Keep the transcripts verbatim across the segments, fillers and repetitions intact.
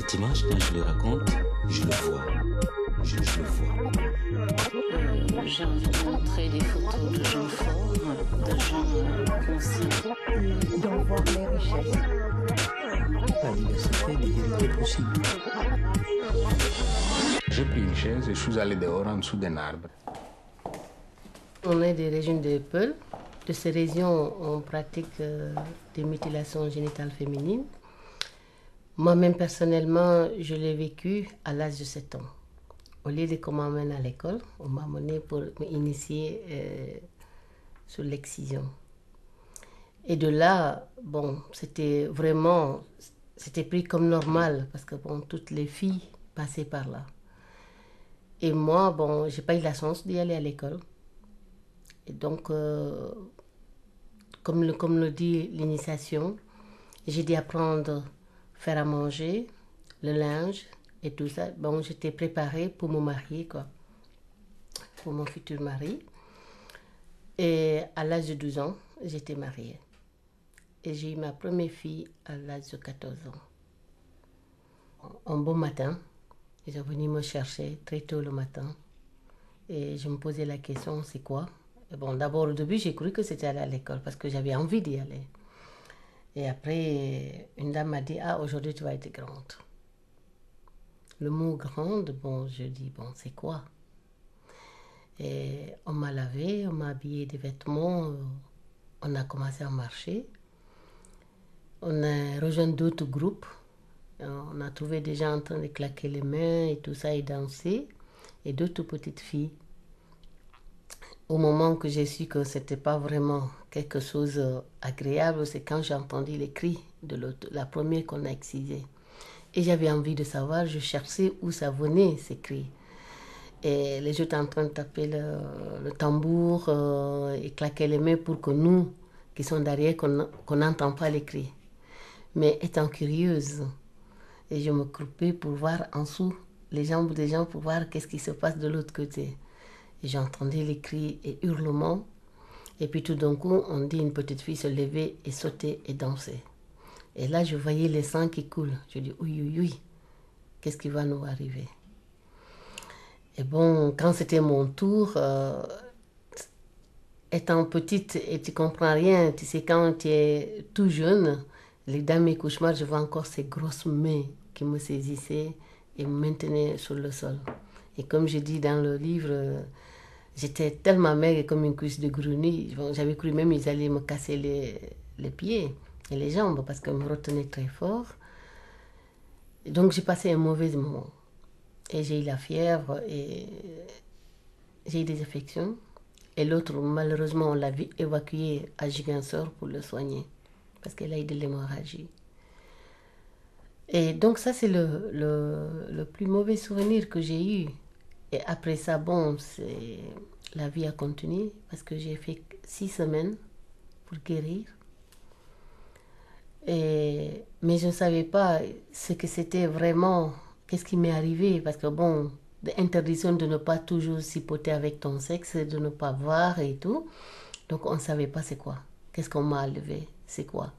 cette image, quand je le raconte, je le vois. Je, je le vois. Euh, j'ai envie de montrer des photos de gens forts, de gens euh, conscients. D'en voir les richesses. La diversité des vérités possibles. J'ai pris une chaise et je suis allé dehors en dessous d'un arbre. On est des régions de Peul. De ces régions, on pratique euh, des mutilations génitales féminines. Moi-même, personnellement, je l'ai vécu à l'âge de sept ans. Au lieu de qu'on m'emmène à l'école, on m'a amené pour m'initier euh, sur l'excision. Et de là, bon, c'était vraiment, c'était pris comme normal parce que bon, toutes les filles passaient par là. Et moi, bon, j'ai pas eu la chance d'y aller à l'école. Et donc, euh, comme, le, comme le dit l'initiation, j'ai dû apprendre à faire à manger, le linge et tout ça. Bon, j'étais préparée pour me marier, quoi, pour mon futur mari. Et à l'âge de douze ans, j'étais mariée. Et j'ai eu ma première fille à l'âge de quatorze ans. Un beau matin, ils sont venus me chercher très tôt le matin. Et je me posais la question, c'est quoi? Et bon, d'abord, au début, j'ai cru que c'était aller à l'école parce que j'avais envie d'y aller. Et après, une dame m'a dit, ah, aujourd'hui, tu vas être grande. Le mot grande, bon, je dis, bon, c'est quoi? Et on m'a lavé, on m'a habillé des vêtements, on a commencé à marcher. On a rejoint d'autres groupes. On a trouvé des gens en train de claquer les mains et tout ça et danser. Et d'autres petites filles. Au moment que j'ai su que ce n'était pas vraiment quelque chose d'agréable, c'est quand j'ai entendu les cris de l'autre, la première qu'on a excisée. Et j'avais envie de savoir, je cherchais où ça venait, ces cris. Et les gens étaient en train de taper le, le tambour euh, et claquer les mains pour que nous, qui sommes derrière, qu'on n'entend pas les cris. Mais étant curieuse, et je me croupais pour voir en dessous les jambes des gens pour voir qu'est-ce qui se passe de l'autre côté. Et j'entendais les cris et hurlements. Et puis tout d'un coup, on dit une petite fille se lever et sauter et danser. Et là, je voyais les sangs qui coulent. Je dis, oui, oui, oui, qu'est-ce qui va nous arriver? Et bon, quand c'était mon tour, euh, étant petite et tu comprends rien, tu sais, quand tu es tout jeune, les dans mes cauchemars, je vois encore ces grosses mains qui me saisissaient et me maintenaient sur le sol. Et comme je dis dans le livre, j'étais tellement maigre comme une cuisse de grenouille. J'avais cru même qu'ils allaient me casser les, les pieds et les jambes parce qu'ils me retenaient très fort. Et donc j'ai passé un mauvais moment. Et j'ai eu la fièvre et j'ai eu des infections. Et l'autre, malheureusement, on l'a évacué à Gigansor pour le soigner parce qu'elle a eu de l'hémorragie. Et donc ça, c'est le, le, le plus mauvais souvenir que j'ai eu. Et après ça, bon, c'est... la vie a continué parce que j'ai fait six semaines pour guérir. Et... Mais je ne savais pas ce que c'était vraiment, qu'est-ce qui m'est arrivé. Parce que bon, l'interdiction de ne pas toujours sipoter avec ton sexe, de ne pas voir et tout. Donc on ne savait pas c'est quoi. Qu'est-ce qu'on m'a enlevé, c'est quoi.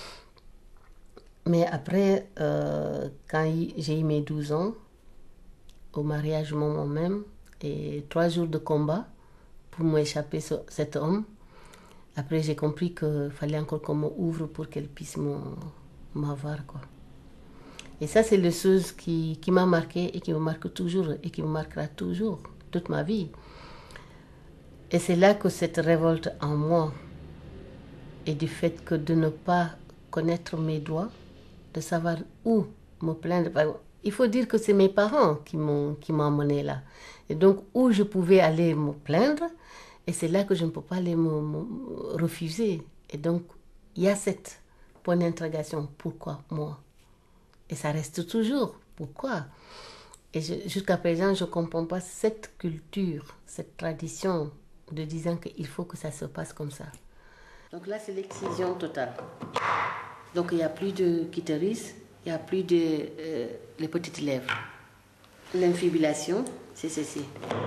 Mais après, euh, quand j'ai eu mes douze ans, au mariage moi-même, et trois jours de combat pour m'échapper sur cet homme. Après, j'ai compris qu'il fallait encore qu'on m'ouvre pour qu'elle puisse m'avoir, quoi. Et ça, c'est les choses qui, qui m'a marqué et qui me marque toujours et qui me marquera toujours, toute ma vie. Et c'est là que cette révolte en moi et du fait que de ne pas connaître mes droits, de savoir où me plaindre. Il faut dire que c'est mes parents qui m'ont qui m'ont emmené là. Et donc, où je pouvais aller me plaindre, et c'est là que je ne peux pas aller me, me refuser. Et donc, il y a cette point d'interrogation. Pourquoi moi? Et ça reste toujours. Pourquoi? Et jusqu'à présent, je ne comprends pas cette culture, cette tradition de disant qu'il faut que ça se passe comme ça. Donc là, c'est l'excision totale. Donc, il n'y a plus de clitoris, il n'y a plus de euh, les petites lèvres. L'infibulation, c'est ceci.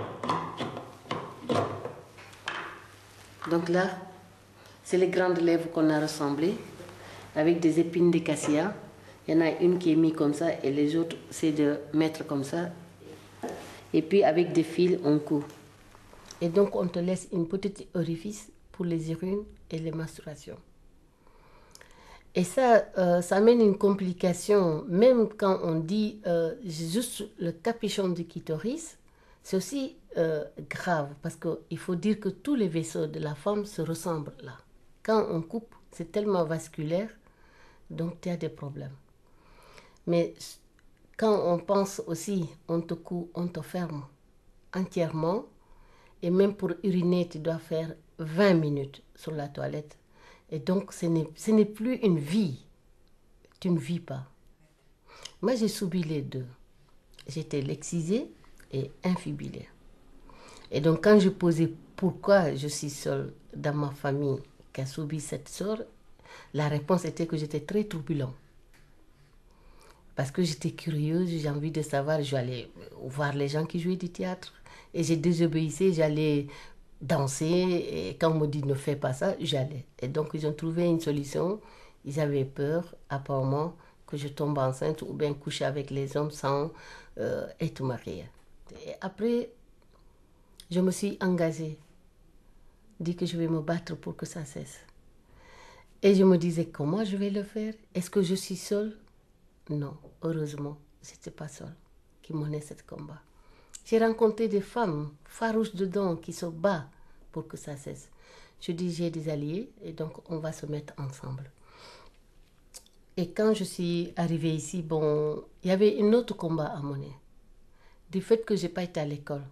Donc là, c'est les grandes lèvres qu'on a ressemblées, avec des épines de cassia Il y en a une qui est mise comme ça et les autres, c'est de mettre comme ça. Et puis avec des fils, on coud. Et donc on te laisse une petite orifice pour les urines et les menstruations. Et ça, euh, ça amène une complication, même quand on dit euh, juste le capuchon du clitoris, c'est aussi euh, grave, parce qu'il faut dire que tous les vaisseaux de la femme se ressemblent là. Quand on coupe, c'est tellement vasculaire, donc il y a des problèmes. Mais quand on pense aussi, on te coud, on te ferme entièrement, et même pour uriner, tu dois faire vingt minutes sur la toilette. Et donc, ce n'est, ce n'est plus une vie. Tu ne vis pas. Moi, j'ai subi les deux. J'étais lexisée et infibulaire. Et donc, quand je posais pourquoi je suis seule dans ma famille qui a subi cette sorte, la réponse était que j'étais très turbulente. Parce que j'étais curieuse, j'ai envie de savoir, j'allais voir les gens qui jouaient du théâtre. Et j'ai désobéissé, j'allais danser, et quand on me dit ne fais pas ça, j'allais. Et donc ils ont trouvé une solution, ils avaient peur apparemment que je tombe enceinte ou bien coucher avec les hommes sans euh, être mariée. Et après, je me suis engagée, dit que je vais me battre pour que ça cesse. Et je me disais, comment je vais le faire? Est-ce que je suis seule? Non, heureusement, je n'étais pas seule qui menait ce combat. J'ai rencontré des femmes farouches dedans qui se battent pour que ça cesse. Je dis, j'ai des alliés et donc on va se mettre ensemble. Et quand je suis arrivée ici, bon, il y avait un autre combat à mener. Du fait que je n'ai pas été à l'école.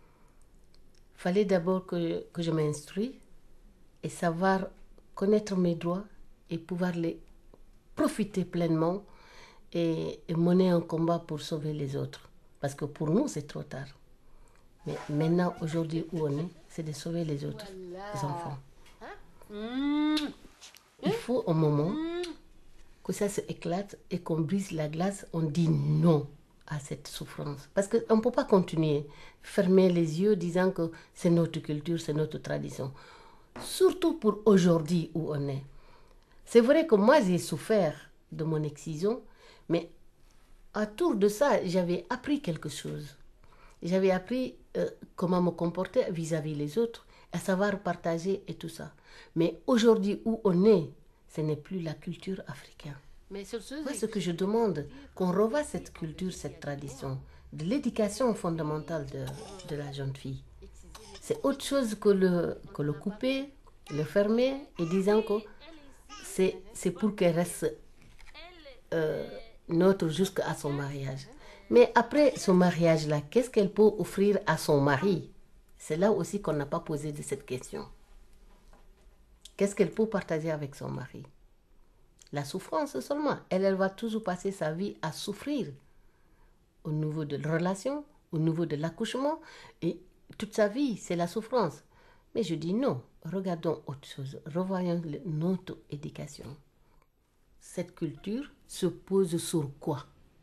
Il fallait d'abord que, que je m'instruise et savoir connaître mes droits et pouvoir les profiter pleinement et, et mener un combat pour sauver les autres. Parce que pour nous, c'est trop tard. Mais maintenant, aujourd'hui, où on est, c'est de sauver les autres, voilà. Les enfants. Hein? Il faut un moment que ça se éclate et qu'on brise la glace, on dit non à cette souffrance. Parce qu'on ne peut pas continuer, fermer les yeux disant que c'est notre culture, c'est notre tradition. Surtout pour aujourd'hui où on est. C'est vrai que moi, j'ai souffert de mon excision, mais autour de ça, j'avais appris quelque chose. J'avais appris euh, comment me comporter vis-à-vis les autres, à savoir partager et tout ça. Mais aujourd'hui où on est, ce n'est plus la culture africaine. Mais sur ce, moi, ce que je demande, qu'on revoie cette culture, cette tradition, de l'éducation fondamentale de, de la jeune fille. C'est autre chose que le, que le couper, le fermer et disant que c'est, c'est pour qu'elle reste euh, neutre jusqu'à son mariage. Mais après son mariage-là, qu'est-ce qu'elle peut offrir à son mari? C'est là aussi qu'on n'a pas posé de cette question. Qu'est-ce qu'elle peut partager avec son mari? La souffrance seulement. Elle, elle va toujours passer sa vie à souffrir au niveau de la relation, au niveau de l'accouchement. Et toute sa vie, c'est la souffrance. Mais je dis non, regardons autre chose. Revoyons notre éducation. Cette culture se pose sur quoi?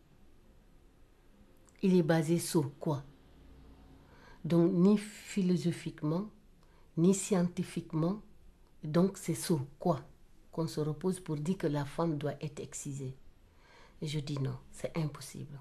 Il est basé sur quoi? Donc, ni philosophiquement, ni scientifiquement. Donc, c'est sur quoi qu'on se repose pour dire que la femme doit être excisée? Et je dis non, c'est impossible.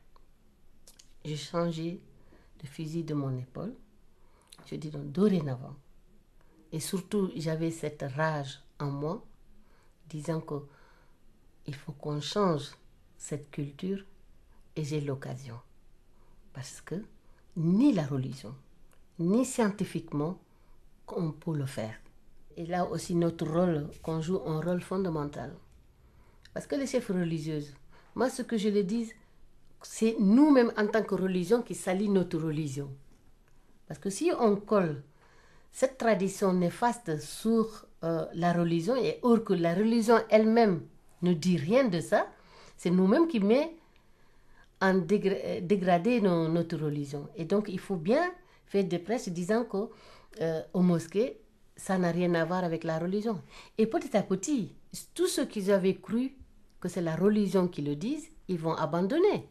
J'ai changé le fusil de mon épaule. Je dis non, dorénavant. Et surtout, j'avais cette rage en moi, disant qu'il faut qu'on change cette culture, et j'ai l'occasion. Parce que ni la religion, ni scientifiquement, on peut le faire. Et là aussi, notre rôle, qu'on joue un rôle fondamental. Parce que les chefs religieux, moi, ce que je les dis, c'est nous-mêmes en tant que religion qui salit notre religion. Parce que si on colle cette tradition néfaste sur euh, la religion, et or que la religion elle-même ne dit rien de ça, c'est nous-mêmes qui mettons en dégra- dégradé nos, notre religion. Et donc, il faut bien faire des prêches disant qu'aux euh, mosquées, ça n'a rien à voir avec la religion. Et petit à petit, tous ceux qui avaient cru que c'est la religion qui le disent, ils vont abandonner.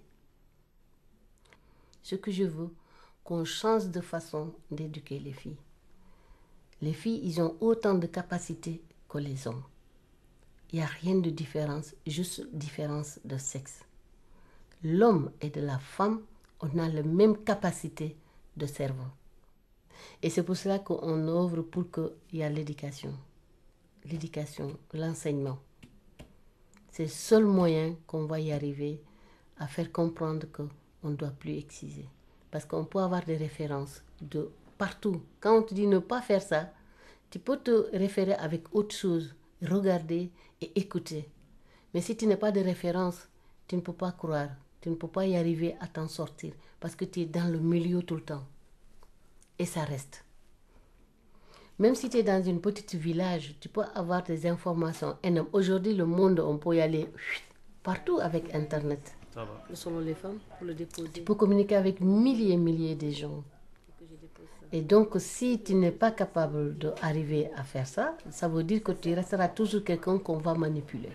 Ce que je veux, qu'on change de façon d'éduquer les filles. Les filles, ils ont autant de capacités que les hommes. il n'y a rien de différence, juste différence de sexe. L'homme et de la femme, on a la même capacité de cerveau. Et c'est pour cela qu'on œuvre pour qu'il y ait l'éducation. L'éducation, l'enseignement. C'est le seul moyen qu'on va y arriver à faire comprendre qu'on ne doit plus exciser. Parce qu'on peut avoir des références de partout. Quand on te dit ne pas faire ça, tu peux te référer avec autre chose, regarder et écouter. Mais si tu n'as pas de référence, tu ne peux pas croire, tu ne peux pas y arriver à t'en sortir parce que tu es dans le milieu tout le temps. Et ça reste. Même si tu es dans une petite village, tu peux avoir des informations énormes. Aujourd'hui, le monde, on peut y aller partout avec Internet. Ça va. Selon les femmes, pour le déposer. Tu peux communiquer avec milliers et milliers de gens. Et donc, si tu n'es pas capable d'arriver à faire ça, ça veut dire que tu resteras toujours quelqu'un qu'on va manipuler.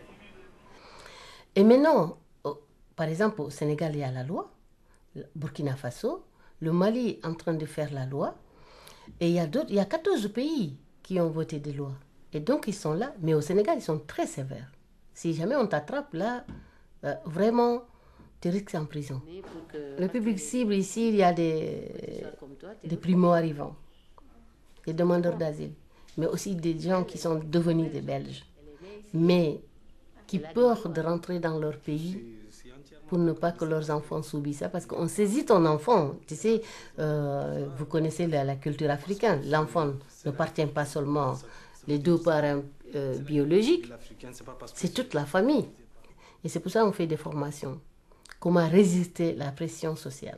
Et maintenant, par exemple, au Sénégal, il y a la loi, Burkina Faso, le Mali est en train de faire la loi, et il y a d'autres, il y a quatorze pays qui ont voté des lois. Et donc, ils sont là, mais au Sénégal, ils sont très sévères. Si jamais on t'attrape là, euh, vraiment, tu risques en prison. Le public cible ici, il y a des, des primo-arrivants, des demandeurs d'asile, mais aussi des gens qui sont devenus des Belges, mais qui peur de rentrer dans leur pays pour ne pas que leurs enfants subissent ça, parce qu'on saisit ton enfant. Tu sais, euh, vous connaissez la, la culture africaine, l'enfant ne appartient pas seulement les deux parents euh, biologiques, c'est toute la famille. Et c'est pour ça qu'on fait des formations. Comment résister à la pression sociale.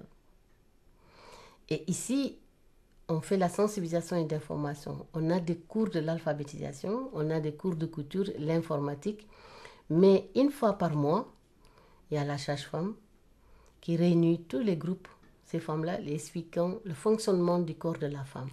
Et ici, on fait la sensibilisation et l'information. On a des cours de l'alphabétisation, on a des cours de couture, l'informatique. Mais une fois par mois, il y a la sage-femme qui réunit tous les groupes, ces femmes-là, les expliquant le fonctionnement du corps de la femme.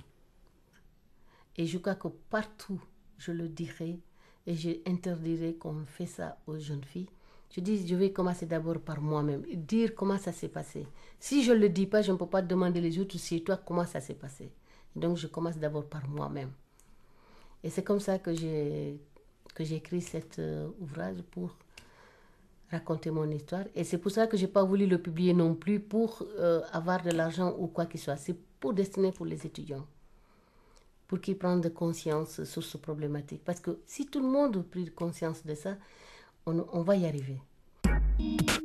Et je crois que partout, je le dirai et je interdirai qu'on fait ça aux jeunes filles. Je dis, je vais commencer d'abord par moi-même, dire comment ça s'est passé. Si je ne le dis pas, je ne peux pas demander les autres, si toi, comment ça s'est passé. Donc, je commence d'abord par moi-même. Et c'est comme ça que j'ai que j'ai écrit cet euh, ouvrage pour raconter mon histoire. Et c'est pour ça que je n'ai pas voulu le publier non plus pour euh, avoir de l'argent ou quoi que ce soit. C'est pour destiner pour les étudiants, pour qu'ils prennent de conscience sur ce problématique. Parce que si tout le monde a pris conscience de ça, On, on va y arriver.